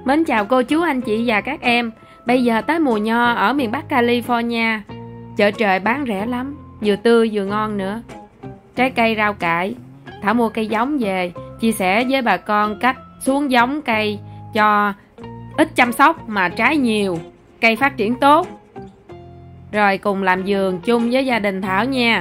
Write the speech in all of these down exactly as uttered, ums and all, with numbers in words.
Mến chào cô chú anh chị và các em. Bây giờ tới mùa nho ở miền Bắc California. Chợ trời bán rẻ lắm, vừa tươi vừa ngon nữa. Trái cây rau cải, Thảo mua cây giống về, chia sẻ với bà con cách xuống giống cây cho ít chăm sóc mà trái nhiều, cây phát triển tốt. Rồi cùng làm vườn chung với gia đình Thảo nha.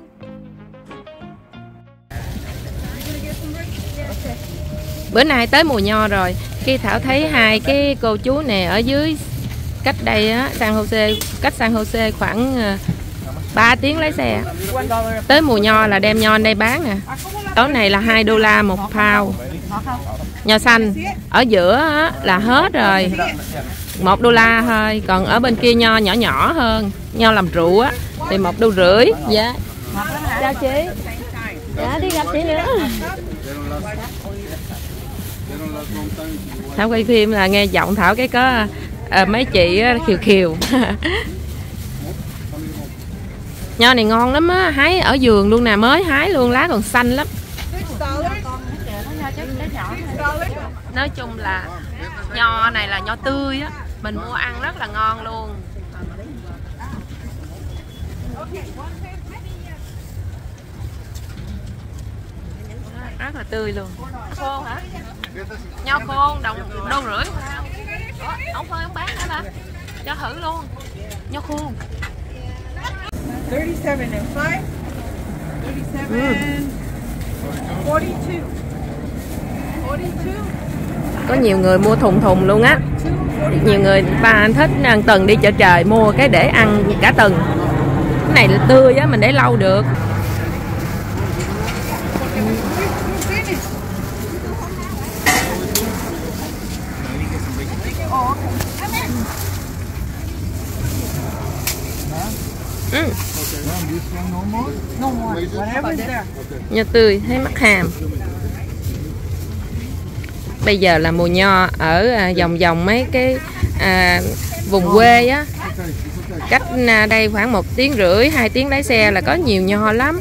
Bữa nay tới mùa nho rồi, khi Thảo thấy hai cái cô chú này ở dưới cách đây á, San Jose, cách San Jose khoảng ba tiếng lái xe. Tới mùa nho là đem nho lên đây bán nè. Tối này là hai đô la một pound. Nho xanh ở giữa á, là hết rồi, một đô la thôi. Còn ở bên kia nho nhỏ nhỏ hơn, nho làm rượu á thì một đô rưỡi. Dạ. Chào chị. Dạ, đi gặp chị nữa. Thảo quay phim là nghe giọng Thảo cái có à, mấy chị khiều khiều. Nho này ngon lắm á, hái ở vườn luôn nè, mới hái luôn, lá còn xanh lắm. Nói chung là nho này là nho tươi á, mình mua ăn rất là ngon luôn. Rất là tươi luôn. Khô hả? Nho khô đồng đô rưỡi. Ông phơi ông bán hả bà? Cho thử luôn. Nho khô. thirty-seven and five. thirty-seven. forty-two. forty-two. Có nhiều người mua thùng thùng luôn á. Nhiều người ta thích ăn tuần đi chợ trời mua cái để ăn cả tuần. Cái này là tươi á, mình để lâu được. Ừ. Nho tươi thấy mắc hàm. Bây giờ là mùa nho ở à, vòng vòng mấy cái à, vùng quê á, cách à, đây khoảng một tiếng rưỡi hai tiếng lái xe là có nhiều nho lắm.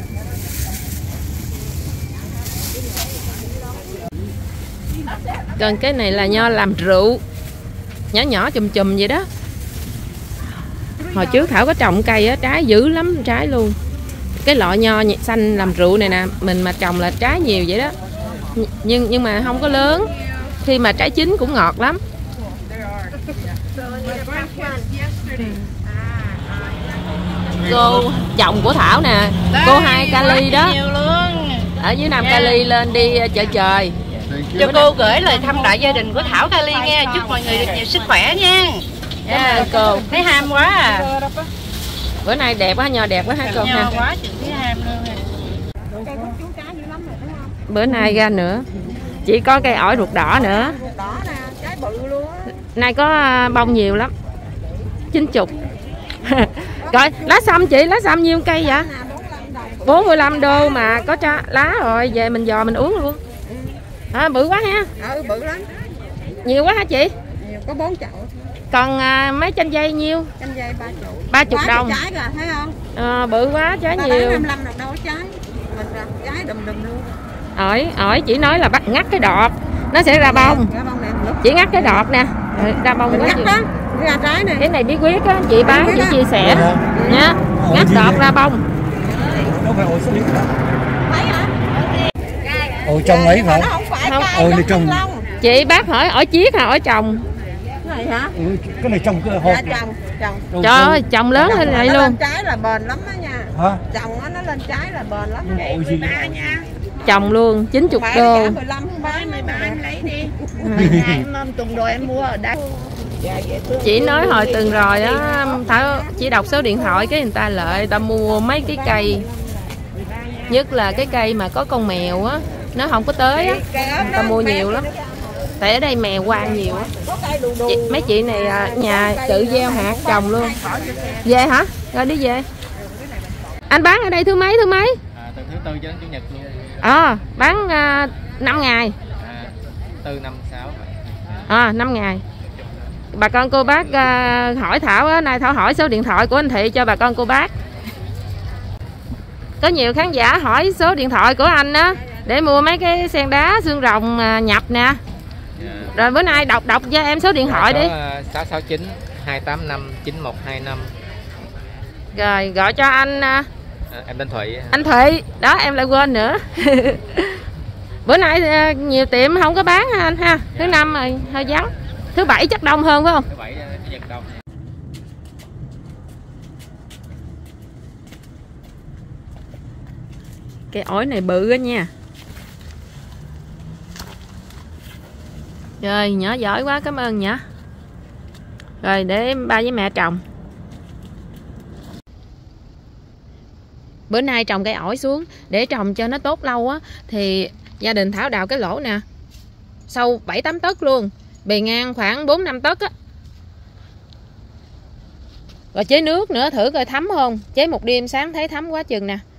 Còn cái này là nho làm rượu, nhỏ nhỏ chùm chùm vậy đó. Hồi trước Thảo có trồng cây á, trái dữ lắm, trái luôn. Cái loại nho xanh làm rượu này nè, mình mà trồng là trái nhiều vậy đó. Nhưng nhưng mà không có lớn. Khi mà trái chín cũng ngọt lắm. Cô chồng của Thảo nè, cô hai Cali đó. Ở dưới Nam Cali lên đi chợ trời. Cho cô gửi lời thăm đại gia đình của Thảo Cali nghe, chúc mọi người được nhiều sức khỏe nha. Cảm ơn cô. Thấy ham quá à. Bữa nay đẹp quá, nho đẹp quá hả cô? Nho quá chừng thấy ham luôn. Bữa nay ra nữa. Chỉ có cây ổi ruột đỏ nữa. Nay có bông nhiều lắm. Chín chục. Rồi, lá sâm chị, lá sâm nhiêu cây vậy? bốn mươi lăm đô mà có cho lá rồi, về mình giò mình uống luôn. À, bự quá ha. Ừ, bự lắm. Nhiều quá hả chị? Nhiều, có bốn chậu. Còn à, mấy chanh dây nhiêu? Chanh dây ba chậu. ba chục đồng. Trái rồi, thấy không? À, bự quá, trái ba nhiều. hai mươi lăm đâu có trái. Mình ra trái đùm đùm luôn. Ổi, ổi chỉ nói là bắt ngắt cái đọt, nó sẽ ra bông. Ra bông này Chỉ ngắt cái đọt nè, rồi ra bông quá. Đó, ra trái này. Cái này bí quyết á, chị bán chị chia sẻ nha. Ngắt đọt ra bông. Ôi trồng ấy phải không? Không. Ôi này trồng. Chị bác hỏi ổi chiết hay ổi trồng? Cái này hả? Ừ, cái này trồng cái hộp. Dạ, trồng, trồng. Trời ơi, trồng lớn lên lại nó luôn. lên trái là bền lắm đó nha. Hả? Trồng nó lên trái là bền lắm. Ôi gì? Trồng luôn chín mươi đô. mười lăm, mười ba em lấy đi. Em tuần rồi em mua ở đây. Chị nói hồi tuần rồi á, Thảo chỉ đọc số điện thoại cái người ta lợi, người ta mua mấy cái cây. Nhất là cái cây mà có con mèo á, nó không có tới á, người ta mua nhiều lắm. Tại ở đây mèo hoang nhiều á. Chị, mấy chị này à, nhà tự gieo hạt trồng luôn. Về hả? Rồi đi về. Anh bán ở đây thứ mấy thứ mấy? À, từ thứ tư cho đến chủ nhật luôn. À, bán à, năm ngày. À, từ năm sáu. À, năm ngày. Bà con cô bác à, hỏi Thảo á, nay Thảo hỏi số điện thoại của anh Thị cho bà con cô bác. Có nhiều khán giả hỏi số điện thoại của anh á để mua mấy cái sen đá xương rồng nhập nè. Rồi bữa nay đọc đọc cho em số điện thoại đi. sáu sáu chín hai tám năm chín một hai năm. Rồi gọi cho anh. À, em tên Thụy. Anh Thụy, đó em lại quên nữa. Bữa nay nhiều tiệm không có bán ha anh ha. Thứ năm rồi hơi vắng. Thứ bảy chắc đông hơn phải không? Thứ bảy Chủ nhật đông. Cái ổi này bự á nha. Rồi nhỏ giỏi quá, cảm ơn nhá. Rồi để ba với mẹ trồng. Bữa nay trồng cây ổi xuống để trồng cho nó tốt lâu á, thì gia đình Thảo đào cái lỗ nè, sâu bảy tám tấc luôn, bề ngang khoảng bốn năm tấc á. Rồi chế nước nữa thử coi thấm không. Chế một đêm sáng thấy thấm quá chừng nè.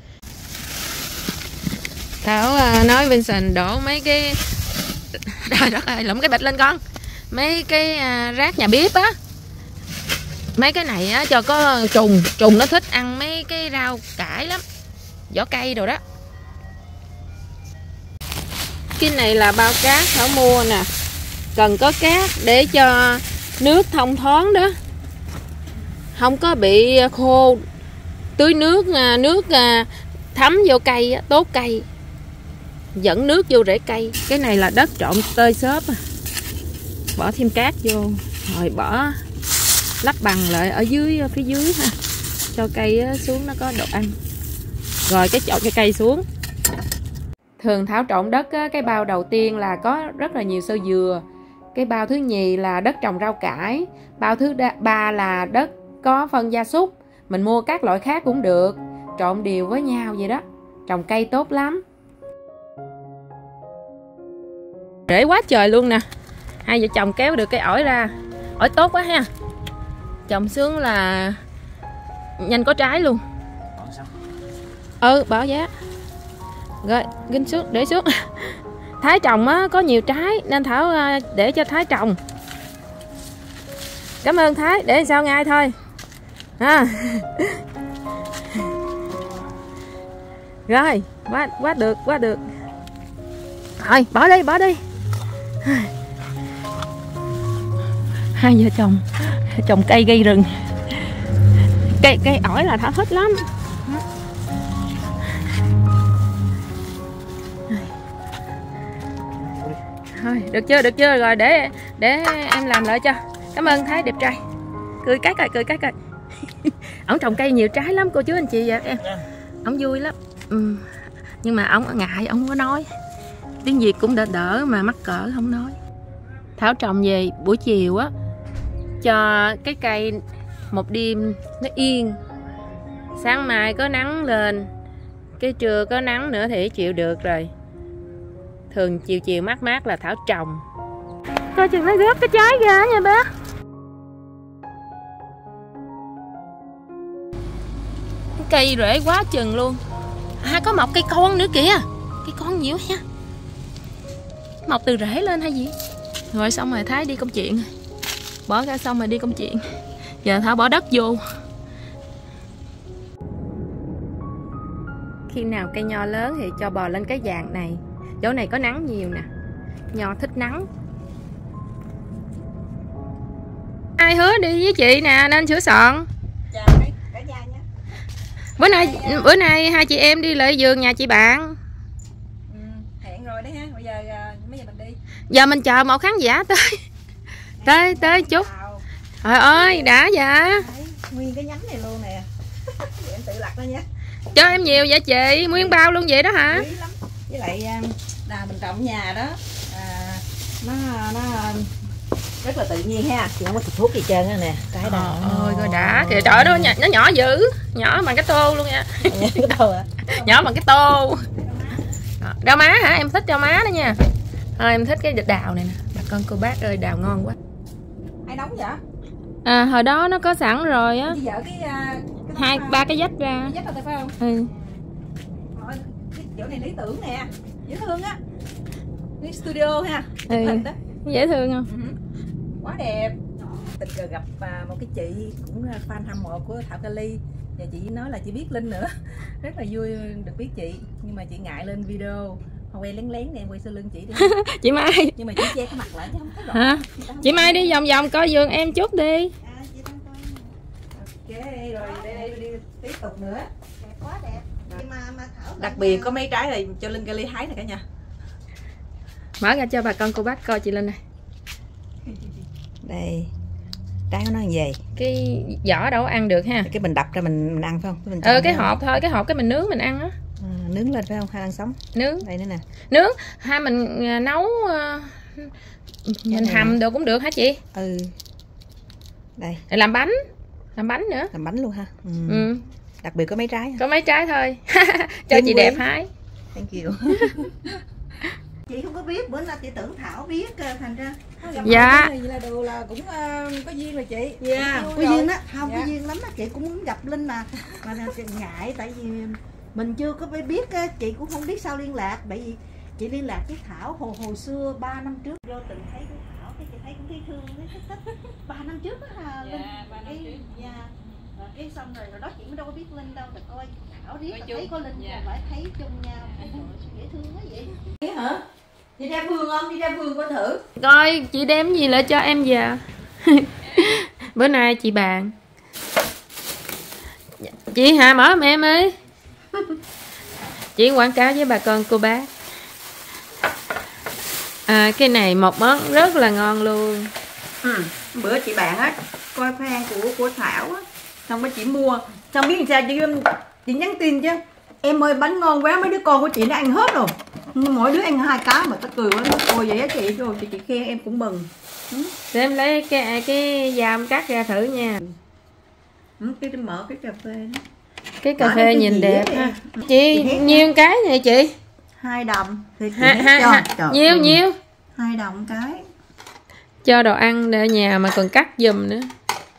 Thảo nói Vincent đổ mấy cái trời đất ơi, lụm cái bịch lên con. Mấy cái rác nhà bếp á, mấy cái này á cho có trùng, trùng nó thích ăn mấy cái rau cải lắm, vỏ cây đồ đó. Cái này là bao cát Thảo mua nè, cần có cát để cho nước thông thoáng đó, không có bị khô, tưới nước nước thấm vô cây tốt cây, dẫn nước vô rễ cây. Cái này là đất trộn tơi xốp, bỏ thêm cát vô rồi bỏ lắp bằng lại ở dưới phía dưới ha, cho cây xuống nó có độ ăn. Rồi cái chọn cái cây xuống. Thường Thảo trộn đất cái bao đầu tiên là có rất là nhiều sơ dừa, cái bao thứ nhì là đất trồng rau cải, bao thứ ba là đất có phân gia súc. Mình mua các loại khác cũng được, trộn đều với nhau vậy đó, trồng cây tốt lắm. Rễ quá trời luôn nè. Hai vợ chồng kéo được cây ổi ra. Ổi tốt quá ha. Trồng xuống là nhanh có trái luôn. Ừ, bỏ giá. Rồi, ginh xuống, để xuống. Thái trồng á có nhiều trái nên Thảo để cho Thái trồng. Cảm ơn Thái, để sao ngay thôi. À. Rồi, quá quá được, quá được. Rồi, bỏ đi, bỏ đi. Hai vợ chồng trồng cây gây rừng. Cây cây ổi là Thảo thích lắm. Thôi, được chưa, được chưa? Rồi để để em làm lại cho. Cảm ơn Thái đẹp trai. Cười cái coi, cười cái coi. Ổng trồng cây nhiều trái lắm cô chú anh chị và em. Ổng vui lắm. Ừ. Nhưng mà ổng ngại, ổng không có nói. Tiếng Việt cũng đỡ đỡ mà mắc cỡ không nói. Thảo trồng về buổi chiều á, cho cái cây một đêm nó yên. Sáng mai có nắng lên, cái trưa có nắng nữa thì chịu được rồi. Thường chiều chiều mát mát là Thảo trồng. Coi chừng nó rớt cái trái ra nha bé. Cái cây rễ quá chừng luôn. À, có mọc cây con nữa kìa. Cây con nhiều ha. Mọc từ rễ lên hay gì. Rồi xong rồi Thái đi công chuyện. Bỏ ra xong rồi đi công chuyện. Giờ Thảo bỏ đất vô. Khi nào cây nho lớn thì cho bò lên cái vàng này. Chỗ này có nắng nhiều nè. Nho thích nắng. Ai hứa đi với chị nè nên sửa soạn. Chào cả nhà nha. Bữa nay bữa nay hai chị em đi lại vườn nhà chị bạn. Ừ, hẹn rồi đấy ha. Bây giờ mấy giờ mình đi? Giờ mình chờ một khán giả tới. Tới tới chút. Trời ơi đã dạ. Nguyên cái nhánh này luôn nè. Em tự lặt đó nha. Cho em nhiều vậy chị, nguyên bao luôn vậy đó hả? Quý lắm. Với lại là mình trồng nhà đó, à, nó nó rất là tự nhiên ha, chị không có xịt thuốc gì trơn á nè, trái đào. Ôi coi đã kìa, trời đó nó nhỏ dữ, nhỏ bằng cái tô luôn nha. Cái tô à? Nhỏ bằng cái tô. Rau má hả? Em thích rau má đó nha. À, em thích cái đào này nè, bà con cô bác ơi đào ngon quá. Ai đóng vậy? À, hồi đó nó có sẵn rồi á. Dở cái, cái hai ba cái vách ra. Cái vách rồi phải không? Ừ. Rồi, cái chỗ này lý tưởng nè, dễ thương á. Cái studio ha. Ừ. Hình đó. Dễ thương không? Ừ. Quá đẹp. Tình cờ gặp một cái chị cũng fan hâm mộ của Thảo Kali. Và chị nói là chị biết Linh nữa. Rất là vui được biết chị. Nhưng mà chị ngại lên video. quay lén lén nè, quay sau lưng chị đi. Chị Mai. Nhưng mà chị che cái mặt lại chứ không thấy rõ. Hả? Chị Mai đi vòng vòng coi vườn em chút đi. À, chị đang coi. Ok, rồi đây, đây đi tiếp tục nữa. Đẹp quá đẹp. Mà, mà Thảo đặc biệt có mấy trái này cho Linh Kelly hái nè cả nhà. Mở ra cho bà con cô bác coi chị Linh này. Đây. Trái của nó như vậy. Cái vỏ đâu có ăn được ha. Cái mình đập ra mình, mình ăn phải không? Mình ờ cái hộp thôi, cái hộp cái mình nướng mình ăn á. À, nướng lên phải không? Hay ăn sống? Nướng. Đây nữa nè. Nướng, hay mình nấu mình hầm được cũng được hả chị? Ừ. Đây. Làm bánh. Làm bánh nữa. Làm bánh luôn ha. Ừ. Ừ. Đặc biệt có mấy trái. Có mấy trái thôi. Cho Linh chị quý. Đẹp hái. Thank you. Chị không có biết, bữa nay chị tưởng Thảo biết thành ra. Dạ. Vậy là đồ là cũng uh, có duyên rồi chị. Dạ. Yeah. Có duyên á, không dạ. Có duyên lắm á, chị cũng muốn gặp Linh mà. Mà ngại tại vì mình chưa có biết á, chị cũng không biết sao liên lạc. Bởi vì chị liên lạc với Thảo hồi hồi xưa ba năm trước vô từng thấy với Thảo cái chị thấy cũng thấy thương với thích thích. ba năm trước á hả Linh? Dạ, ba năm trước. Dạ. Rồi cái xong rồi rồi đó chị mới đâu có biết Linh đâu, mà coi Thảo biết thấy có Linh dạ. Phải thấy chung nhau dễ thương quá vậy. Vậy hả? Đi ra vườn không? Đi ra vườn coi thử. Coi chị đem gì lại cho em giờ. Bữa nay chị bàn. Chị Hà mở em em ơi. Chị quảng cáo với bà con cô bác. À, cái này một món rất là ngon luôn. Ừ, bữa chị bạn á coi fan của của Thảo á, xong rồi chị mua, xong biết làm sao chị chị nhắn tin chứ. Em ơi bánh ngon quá, mấy đứa con của chị nó ăn hết rồi. Mỗi đứa ăn hai cái mà tao cười quá. Ôi vậy á chị, rồi chị, chị khen em cũng mừng. Ừ. Để em lấy cái cái dao cắt ra thử nha. Ừ, cái mở cái cà phê đó. Cái cà phê nhìn đẹp ha. Chị nhiêu cái này chị? Hai đồng. Thì chị ha, ha, cho. Ha. Trời nhiêu ơi. nhiêu? Hai đồng cái. Cho đồ ăn ở nhà mà còn cắt giùm nữa.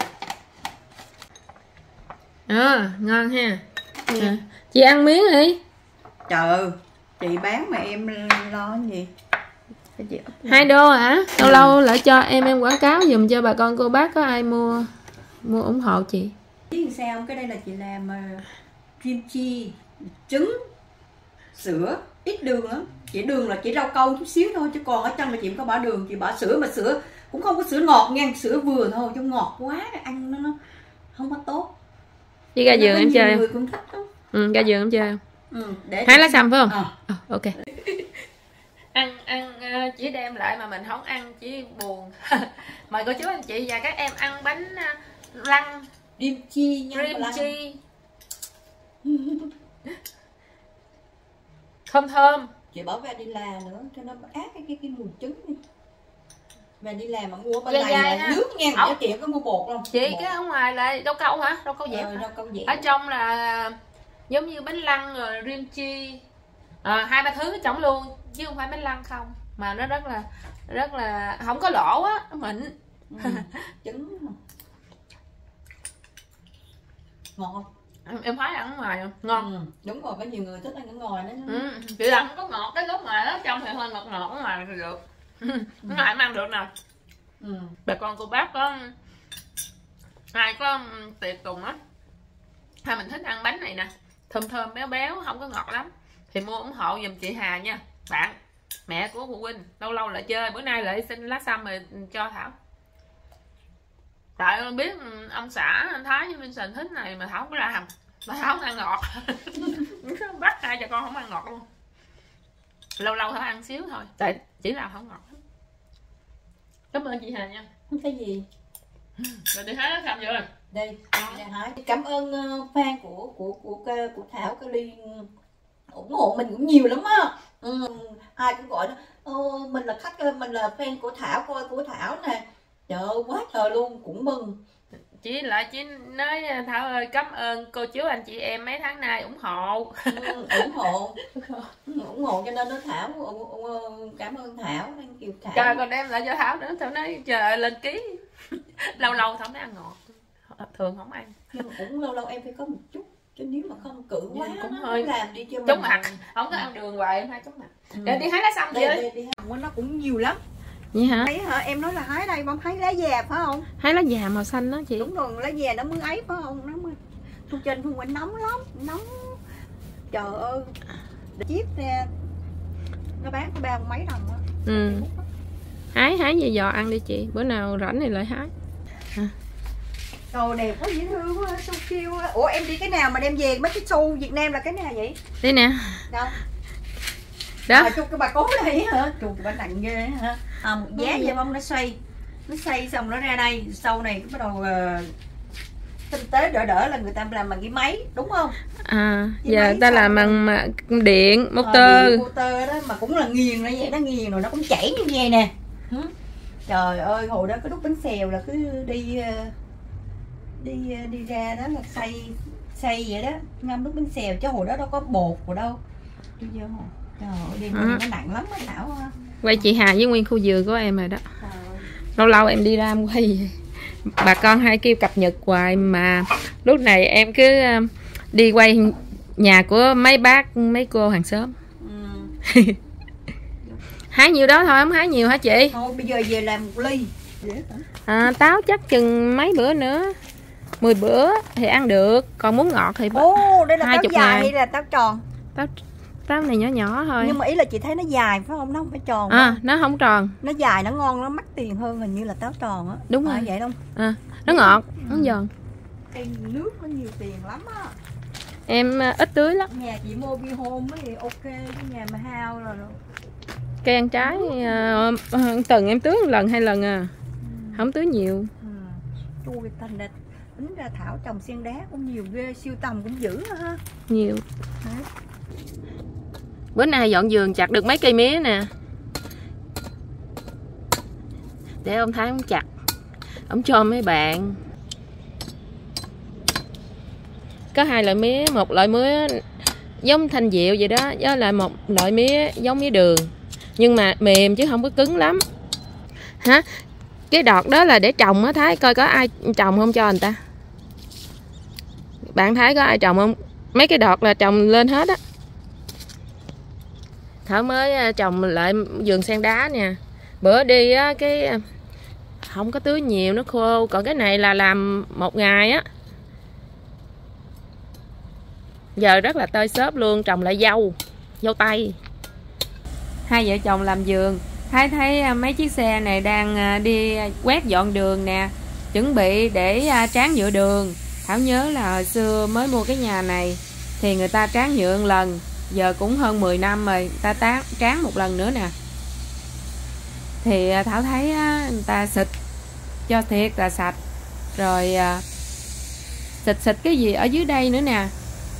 À, ngon ha. Ừ. À, chị ăn miếng đi. Trời ơi, chị bán mà em lo cái gì? Hai đô hả? Lâu ừ. Lâu lại cho em em quảng cáo giùm cho bà con cô bác có ai mua mua ủng hộ chị. Biết sao cái đây là chị làm uh, kim chi, trứng, sữa, ít đường lắm. Chỉ đường là chỉ rau câu chút xíu thôi, chứ còn ở trong là chị không có bỏ đường, chị bỏ sữa, mà sữa cũng không có sữa ngọt nha, sữa vừa thôi chứ ngọt quá ăn nó, nó không có tốt. Đi ra giường em chơi. Người cũng thích đó. Ừ, ra giường em chơi không? Ừ, để hai lá xăm phải không? À. À, ok. ăn ăn chỉ đem lại mà mình không ăn chỉ buồn. Mời cô chú anh chị và các em ăn bánh lăng rim chi nha. Rim chi. Thơm thơm. Chị bỏ vanilla nữa cho nó át cái cái, cái mùi trứng đi. Vanilla mà mua bên dai này dai là ha. Nước nha, cho chị có mua bột không? Chị bột. Cái ở ngoài là rau câu hả? Rau câu dẹp. Ờ, rau câu dẹp. Ở trong là giống như bánh lăng rồi rim chi. À, hai ba thứ trong luôn chứ không phải bánh lăng không, mà nó rất là rất là không có lỗ á, nó mịn. Ừ, trứng ngon không? Em, em thấy ăn ở ngoài không? Ngon. Ừ, đúng rồi, có nhiều người thích ăn ở ngoài đó. Ừ, chị là không có ngọt, cái lúc mà ở trong thì hơi ngọt ngọt, ở ngoài thì được. Ở ngoài em ăn được nè. Ừ. Bà con cô bác có ai có tiệc tùng á, hay mình thích ăn bánh này nè, thơm thơm béo béo, không có ngọt lắm, thì mua ủng hộ giùm chị Hà nha bạn, mẹ của phụ huynh. Lâu lâu lại chơi, bữa nay lại xin lá xăm rồi cho Thảo. Tại biết ông xã anh Thái với Vincent thích này mà Thảo không có làm, mà Thảo không ăn ngọt. Bắt hai cho con không ăn ngọt luôn. Lâu lâu Thảo ăn xíu thôi, tại chỉ làm không ngọt. Cảm ơn chị Hà nha. Không có gì. Rồi đi hái lá xăm rồi. Đây, đây hái. Cảm ơn fan của của của của, của Thảo Kelly ủng hộ mình cũng nhiều lắm á. Ừ, ai cũng gọi đó. Ô, mình là khách, mình là fan của Thảo, coi của Thảo nè. Trời ơi, quá trời luôn, cũng mừng. Chị lại chỉ nói Thảo ơi cảm ơn cô chú anh chị em mấy tháng nay ủng hộ. Ừ, ủng hộ ủng hộ cho nên nó Thảo cảm ơn Thảo. Kiều Thảo trời còn đem lại cho Thảo nữa. Thảo nói trời lên ký. Lâu lâu Thảo mới ăn ngọt, thường không ăn, nhưng mà cũng lâu lâu em phải có một chút, chứ nếu mà không cự quá cũng nó hơi làm đi cho chóng mặt, không có ăn đường hoài em hay chóng mặt. Ừ. Để đi hái lá xăm vậy. Nó cũng nhiều lắm. Vậy hả? Thấy hả? Em nói là hái đây, bông hái lá già phải không? Hái lá già màu xanh đó chị. Đúng rồi, lá già nó mới ấy phải không? Nó mới thu trên phương quanh nóng lắm, nóng. Trời ơi. Chiếc ra. nó bán có ba mấy đồng á. Ừ. Hái hái về giò ăn đi chị, bữa nào rảnh này lại hái. À. Đồ đẹp quá, dễ thương quá, xô kêu á. Ủa em đi cái nào mà đem về mấy cái xô Việt Nam là cái nào vậy? Đây nè. Đâu? Đó. À, chụp cái bà cố này hả? Chụp cái bà nặng ghê hả? À, một giá vậy bông nó xoay. Nó xoay xong nó ra đây, sau này bắt đầu uh, tinh tế đỡ đỡ là người ta làm bằng cái máy, đúng không? À, giờ ta làm bằng mà điện, motor. Ờ, motor đó mà cũng là nghiền nó vậy, nó nghiền rồi nó cũng chảy như vậy nè. Hả? Trời ơi, hồi đó cái đút bánh xèo là cứ đi đi đi ra đó là xay xay vậy đó, ngâm đút bánh xèo chứ hồi đó đâu có bột rồi đâu. Đi vô. Trời ơi, đi à. Nó nặng lắm á Thảo ha. Quay chị Hà với nguyên khu vườn của em rồi đó. Lâu lâu em đi ra em quay, bà con hay kêu cập nhật hoài mà lúc này em cứ đi quay nhà của mấy bác mấy cô hàng xóm. Ừ. Hái nhiều đó thôi, không hái nhiều hả chị? Thôi bây giờ về làm một ly. À, táo chắc chừng mấy bữa nữa, mười bữa thì ăn được, còn muốn ngọt thì ồ đây là táo dài ngàn. hay là táo tròn? Táo táo này nhỏ nhỏ thôi. Nhưng mà ý là chị thấy nó dài phải không, nó không phải tròn. À, nó không tròn. Nó dài, nó ngon, nó mắc tiền hơn hình như là táo tròn á. Đúng à, rồi. Vậy không? À, nó ngọt, nó giòn. Cây nước nó nhiều tiền lắm á. Em ít tưới lắm. Nhà chị Mobi Home thì ok, cái nhà mà hao rồi. Cây ăn trái uh, tuần em tưới một lần hai lần à. Ừ. Không tưới nhiều. Ừ. Chui thành địch. Tính ra Thảo trồng sen đá cũng nhiều ghê, siêu tầm cũng dữ ha. Nhiều. Đấy. Bữa nay dọn vườn chặt được mấy cây mía nè. Để ông Thái ông chặt, ông cho mấy bạn. Có hai loại mía, một loại mía giống thanh diệu vậy đó, với lại một loại mía giống mía đường, nhưng mà mềm chứ không có cứng lắm. Hả? Cái đọt đó là để trồng á Thái, coi có ai trồng không cho người ta. Bạn Thái có ai trồng không? Mấy cái đọt là trồng lên hết á. Thảo mới trồng lại vườn sen đá nè. Bữa đi á cái không có tưới nhiều nó khô, còn cái này là làm một ngày á. Giờ rất là tơi xốp luôn, trồng lại dâu, dâu tây. Hai vợ chồng làm vườn, Thái thấy mấy chiếc xe này đang đi quét dọn đường nè, chuẩn bị để tráng nhựa đường. Thảo nhớ là hồi xưa mới mua cái nhà này thì người ta tráng nhựa một lần, giờ cũng hơn mười năm rồi, ta tán, tráng một lần nữa nè. Thì Thảo thấy người ta xịt cho thiệt là sạch, rồi xịt xịt cái gì ở dưới đây nữa nè.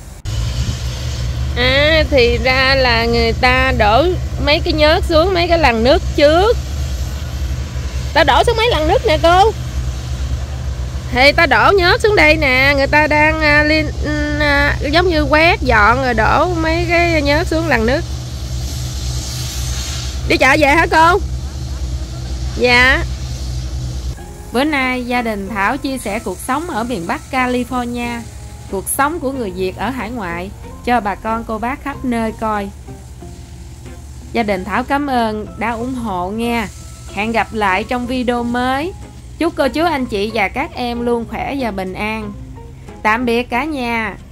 À, thì ra là người ta đổ mấy cái nhớt xuống mấy cái lằn nước trước. Ta đổ xuống mấy lằn nước nè cô. Thì ta đổ nhớt xuống đây nè, người ta đang uh, liên, uh, giống như quét dọn rồi đổ mấy cái nhớt xuống lằn nước. Đi chợ về hả cô? Dạ. Bữa nay gia đình Thảo chia sẻ cuộc sống ở miền Bắc California, cuộc sống của người Việt ở hải ngoại cho bà con cô bác khắp nơi coi. Gia đình Thảo cảm ơn đã ủng hộ nha. Hẹn gặp lại trong video mới. Chúc cô chú anh chị và các em luôn khỏe và bình an. Tạm biệt cả nhà.